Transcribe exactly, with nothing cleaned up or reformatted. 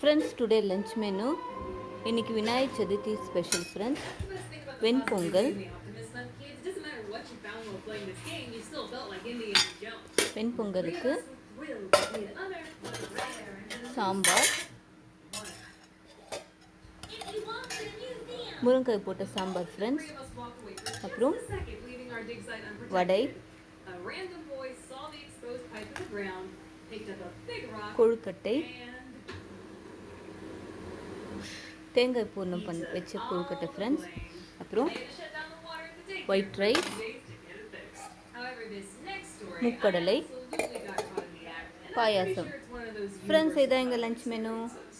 Friends, today lunch menu இன்னைக்கு Vinayagar Chaturthi special friends வெண் பொங்கல் வெண் பொங்கலுக்கு சாம்பார் முருங்கைக்காய் போட்ட சாம்பார் ஃப்ரெண்ட்ஸ் அப்புறம் வடை கொழுக்கட்டை தேங்காய் பூர்ணம் பண்ண வச்ச கொழுக்கட்டை ஃப்ரெண்ட்ஸ் அப்புறம் ஒயிட் ரைஸ் முக்கடலை பாயாசம் ஃப்ரெண்ட்ஸ் இதான் எங்கள் லஞ்ச் மெனு.